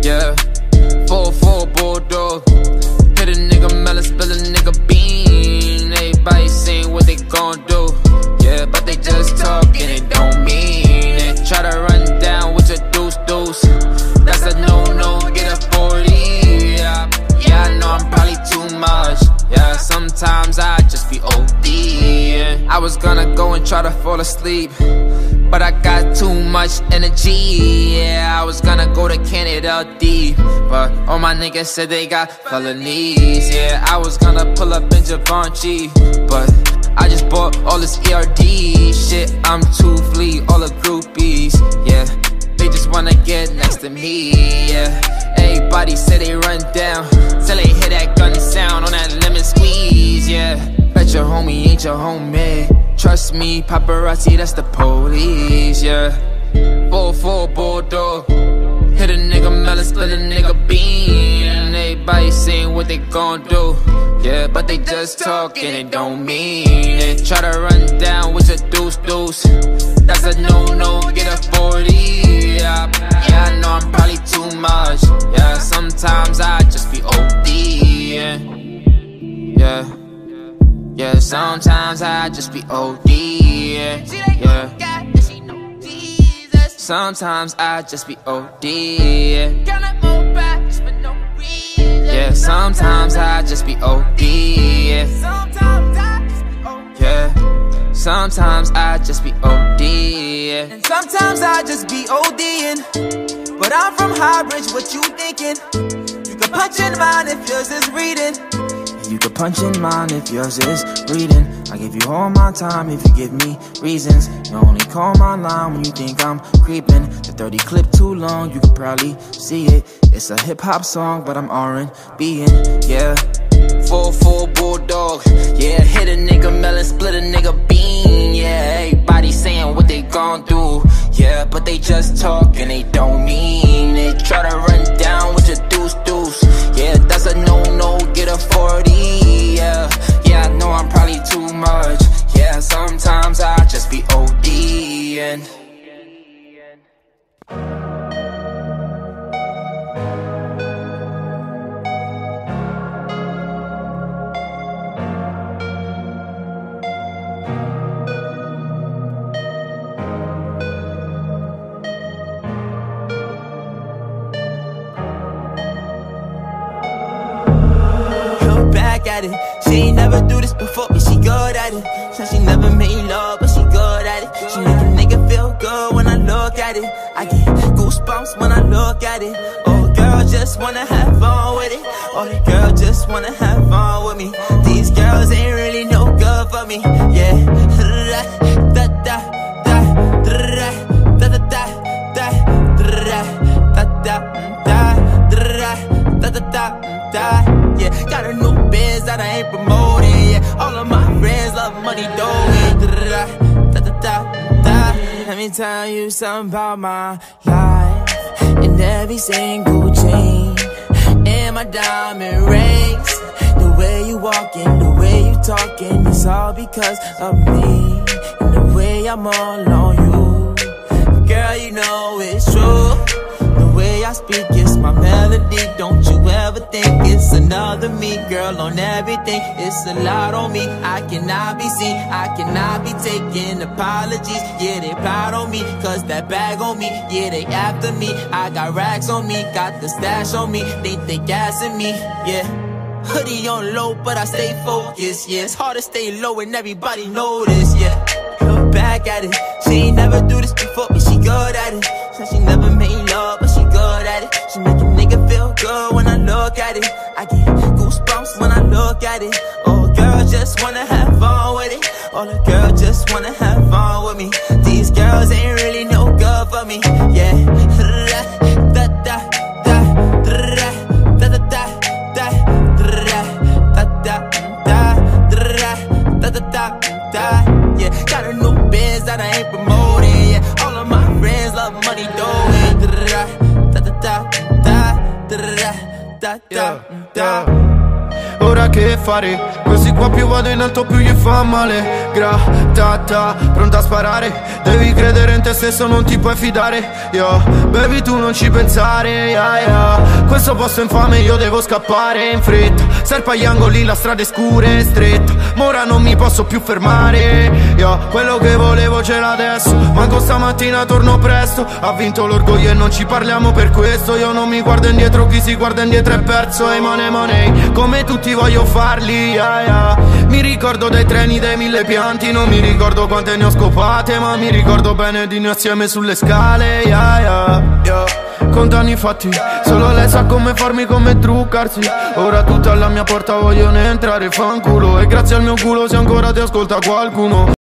Yeah, 4-4 bulldog. Hit a nigga melon, spill a nigga bean. Everybody saying what they gon' do. Yeah, but they just talk and it don't mean it. Try to run down with your deuce. That's a no-no, get a 40. Yeah, I know I'm probably too much. Yeah, sometimes I just be OD. Yeah. I was gonna go and try to fall asleep, but I got too much energy. Yeah, I was gonna go to Canada deep, but all my niggas said they got felonies. Yeah, I was gonna pull up in Givenchy, but I just bought all this ERD shit. I'm too fleet, all the groupies. Yeah, they just wanna get next to me. Yeah, everybody say they run down till they hear that gun sound on that lemon squeeze. Yeah, bet your homie ain't your homie. Trust me, paparazzi, that's the police. Yeah, 4-4 bulldog. Hit a nigga melon, split a nigga bean. Everybody saying what they gon' do. Yeah, but they just talk and it don't mean it. Try to run down with your deuce. That's a no-no, get a 40. Yeah, I know I'm probably too much. Yeah, sometimes I just be OD. Yeah, sometimes I just be OD. Yeah, sometimes I just be OD. Yeah, sometimes I just be OD. Yeah, sometimes I just be OD. And sometimes I just be ODing. But I'm from Highbridge, what you thinking? You can punch in mine if yours is reading. You can punch in mine if yours is reading. I give you all my time if you give me reasons. You only call my line when you think I'm creeping. The 30 clip too long, you could probably see it. It's a hip-hop song, but I'm R&B'ing, yeah. 4-4 bulldog. Yeah, hit a nigga melon, split a nigga bean. Yeah, everybody saying what they gon' do. Yeah, but they just talk and they don't mean it. Try to run down with your deuce. Yeah, that's a no-no, get a 40. Yeah, I know I'm probably too much. Yeah, sometimes I just be ODing. At it. She ain't never do this before, but she good at it. She never made love, but she good at it. She make a nigga feel good when I look at it. I get goosebumps when I look at it. Oh, girl just wanna have fun with it. Oh, the girl just wanna have fun with me. These girls ain't really no good for me. Yeah. Da da da da da da da da da da da. Yeah, got a new biz that I ain't promoting. Yeah, all of my friends love money, Let me tell you something about my life. And every single chain and my diamond rings. The way you walking, the way you talking, it's all because of me. And the way I'm all on you, girl, you know it's true. The way I speak, it's my melody. Don't you ever think it's another me, girl, on everything. It's a lot on me. I cannot be seen, I cannot be taking apologies. Yeah, they proud on me, cause that bag on me. Yeah, they after me. I got racks on me, got the stash on me. They gassing me, yeah. Hoodie on low, but I stay focused, yeah. It's hard to stay low and everybody know this, yeah. Look back at it. She ain't never do this before, but she good at it. She never made love, but she good at it. She make a nigga feel good when I look at it. I get goosebumps when I look at it. Oh, girl just wanna have fun with it. Oh, the girl just wanna have fun with me. These girls ain't really no good for me. Yeah. Da da da da da da da da da da da da. Yeah, got a new biz that I ain't promoting. Yeah, all of my friends love money, Ora che fare? Così qua più vado in alto più gli fa male. Gratata, pronta a sparare. Devi credere in te stesso, non ti puoi fidare. Yo, baby tu non ci pensare, yeah, yeah. Questo posto infame io devo scappare in fretta. Serpa agli angoli, la strada è scura e stretta. Ma ora non mi posso più fermare, yo. Quello che volevo ce l'ho adesso. Manco stamattina torno presto. Ha vinto l'orgoglio e non ci parliamo per questo. Io non mi guardo indietro, chi si guarda indietro è perso. E money, come tutti voglio farli, yeah, yeah. Mi ricordo dei treni, dei 1000 pianti. Non mi ricordo quante ne ho scopate, ma mi ricordo bene di noi assieme sulle scale, yeah, yeah, yeah. Contano i fatti, solo lei sa come farmi, come truccarsi. Ora tutta alla mia porta vogliono entrare, fanculo. E grazie al mio culo se ancora ti ascolta qualcuno.